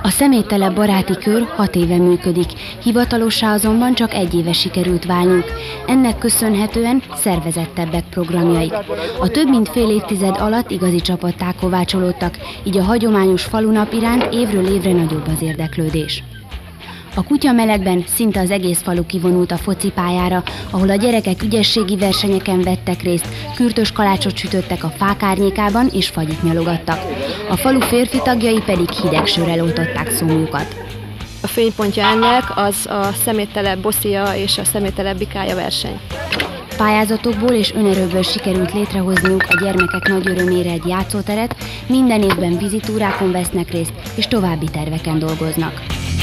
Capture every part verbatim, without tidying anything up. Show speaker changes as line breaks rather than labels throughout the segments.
A személytelen baráti kör hat éve működik, hivatalossá azonban csak egy éve sikerült válnunk. Ennek köszönhetően szervezettebbek programjaik. A több mint fél évtized alatt igazi csapattá kovácsolódtak, így a hagyományos falunap iránt évről évre nagyobb az érdeklődés. A kutyamelegben szinte az egész falu kivonult a focipályára, ahol a gyerekek ügyességi versenyeken vettek részt, kürtös kalácsot sütöttek a fák árnyékában és fagyit nyalogattak. A falu férfi tagjai pedig hideg sörrel oltották szomjukat.
A fénypontja ennek az a szeméttele bosszia és a szeméttele bikája verseny.
Pályázatokból és önerőből sikerült létrehozniuk a gyermekek nagy örömére egy játszóteret, minden évben vizitúrákon vesznek részt és további terveken dolgoznak.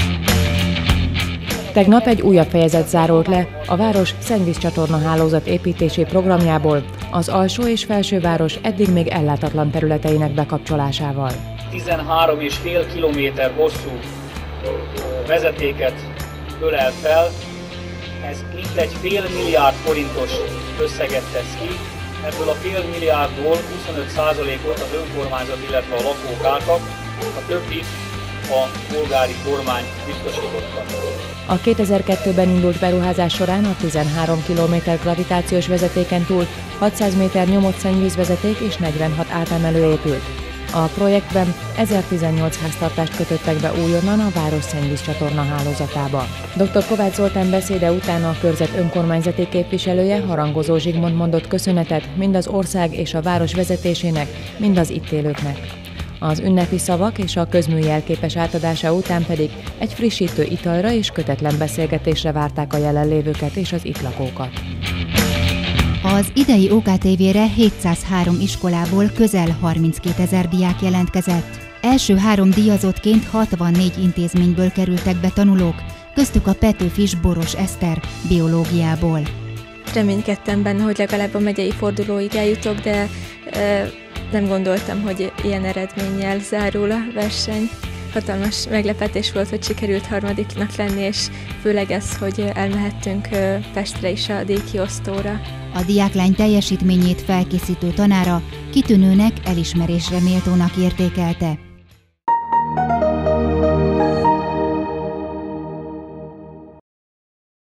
Tegnap egy újabb fejezet zárult le a város szennyvízcsatorna hálózat építési programjából, az alsó és felsőváros eddig még ellátatlan területeinek bekapcsolásával.
tizenhárom és fél kilométer hosszú vezetéket ölel fel, ez mintegy fél milliárd forintos összeget tesz ki, ebből a fél milliárdból huszonöt százalékot az önkormányzat, illetve a lakók álltak, a többi a polgári kormány biztosította.
A kétezer-kettőben indult beruházás során a tizenhárom kilométer gravitációs vezetéken túl hatszáz méter nyomott szennyvízvezeték és negyvenhat átemelő épült. A projektben ezertizennyolc háztartást kötöttek be újonnan a város szennyvízcsatorna hálózatába. doktor Kovács Zoltán beszéde után a körzet önkormányzati képviselője, Harangozó Zsigmond mondott köszönetet mind az ország és a város vezetésének, mind az itt élőknek. Az ünnepi szavak és a közmű jelképes átadása után pedig egy frissítő italra és kötetlen beszélgetésre várták a jelenlévőket és az itt lakókat.
Az idei ó ká té vére hétszázhárom iskolából közel harminckétezer diák jelentkezett. Első három díjazottként hatvannégy intézményből kerültek be tanulók, köztük a Petőfis Boros Eszter biológiából.
Reménykedtem benne, hogy legalább a megyei fordulóig eljutok, de e, nem gondoltam, hogy ilyen eredménnyel zárul a verseny. Hatalmas meglepetés volt, hogy sikerült harmadiknak lenni, és főleg ez, hogy elmehettünk Pestre is a díjkiosztóra.
A diáklány teljesítményét felkészítő tanára kitűnőnek, elismerésre méltónak értékelte.